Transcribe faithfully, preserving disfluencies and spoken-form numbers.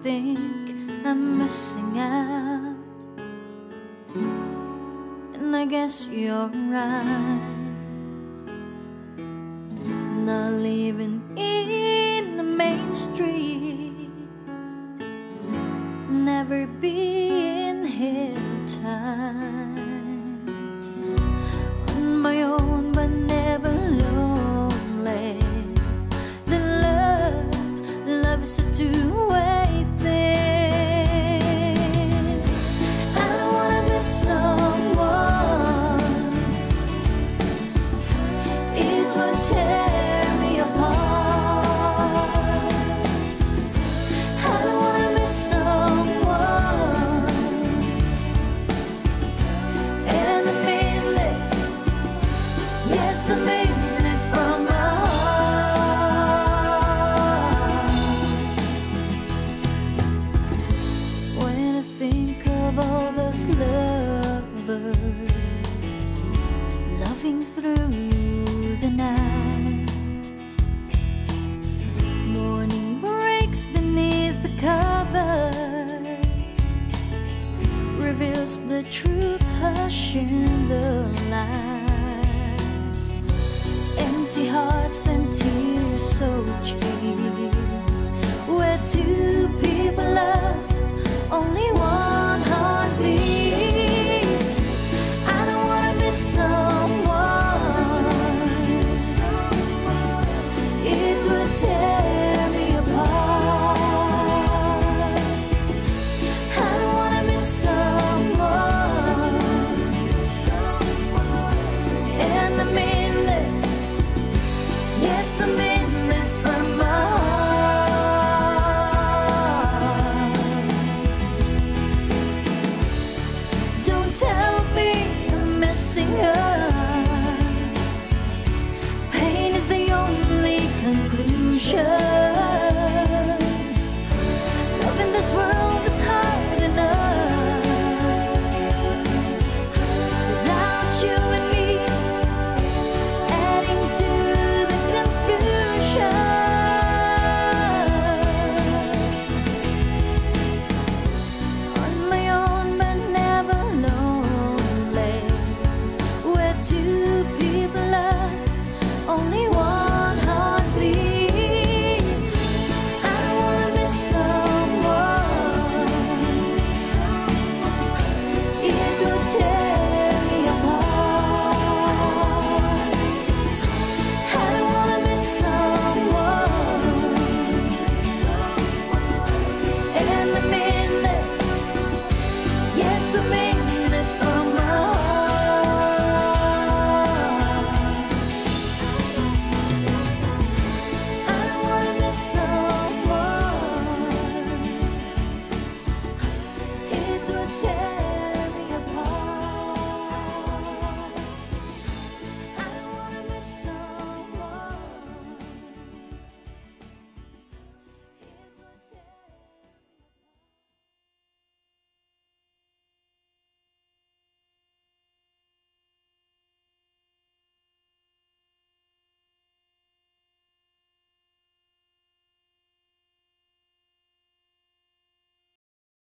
think I'm missing out, and I guess you're right. Not living in the main street, never being here time. On my own but never lonely. The love, love is a two-way thing. I don't wanna miss someone. It would tear me apart. I don't wanna miss someone. And I mean this, yes I mean this from my heart. When I think of all those lovers loving through the night, morning breaks beneath the covers, reveals the truth hushed in the light. Empty hearts and tears so cheers, where two people love, only one heart beats. I don't wanna miss someone. It would tear me apart. I don't wanna miss someone. And I mean this, yes I mean this from my heart. Don't tell me I'm messing up. Pain is the only conclusion. Love in this world is hard enough without you and me adding to the confusion. On my own but never lonely, where two people love, only one heart beats. I don't wanna miss someone. It would tear me apart. I don't wanna miss someone. And I mean this, yes I mean this from my heart. I don't wanna miss someone. It would tear